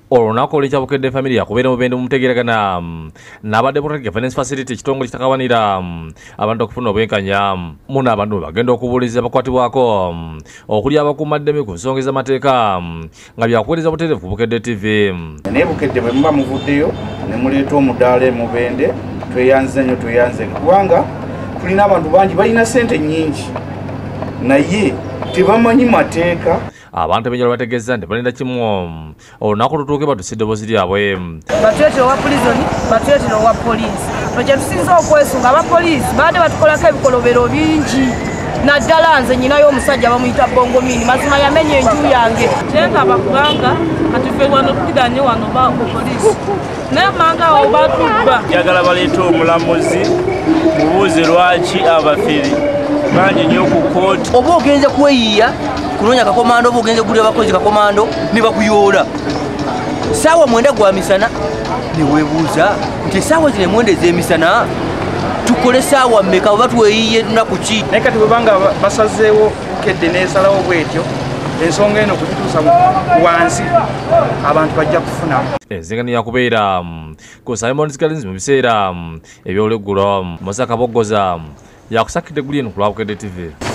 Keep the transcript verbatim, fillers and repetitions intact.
olunaku olw'ekyabukedde family yakubeera mubende mumutegeeragana n'aba Democratic Governance Facility ekitongole kitakawanira abantu okufuna obwenkanya muno abantu bagenda okubuuliza abakwatibwako okuli abakuumaddemi ku nsonga ez'amateeka nga byakuweereza butereevu ku Bukedde T V. Naye Bukedde bwe muba muvuddeyo ne muleeta omudaala e Mubende tweyanze nnyo tweyanze kubanga tulina abantu bangi balina ssente nnyingi naye tebamanyi mateeka. Abantu ebenjala bategeeza nti balinda kimu olunaku lutuuke batusse eddoboozi lyabwe. Batuleetera owa pulizoni, batuleetera owa poliisi. Kye tusinza okwesunga abapoliisi baadde batukolako ebikolobero bingi. Naddala nze nyinayo omusajja bamuyita Bongomini mazima yamenya enju yange. Kyengamba kubanga kati ffe wano tukiranye wano ba poliisi. Naye manga awo batubba. Njagala baleeta omulamuzi mubuuze lwaki abafere bangi nnyo ku kooti. Oba ogenze kweyiya kunonya kakomando oba ogenze gulya abakozi kakomando ne bakuyoola saawa mwenda gwa misana ne weebuuza nti essaawa zino emwenda ez'emisana tukole saawa mmeka oba tweyiye lunaku ki. Naye kati bwebanga basazeewo Bukedde n'esalawo bwetyo ensonga eno kugituusa wansi abantu bajja kufuna enzingano yakubeera ku Simon Scalinzi mu biseera ebyolweggulo Musa Kabogoza yakusakidde guli eno ku lwa Bukedde T V.